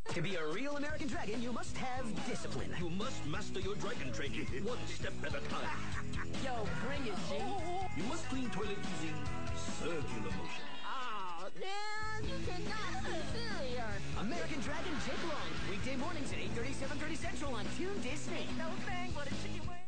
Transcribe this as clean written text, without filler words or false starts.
To be a real American dragon, you must have discipline. You must master your dragon training, one step at a time. Yo, bring it, G. You must clean toilet using circular motion. Oh, man, you cannot be serious. American Dragon Jake Long. Weekday mornings at 8:30, 7:30 Central on Toon Disney. No thing but a chicken wing.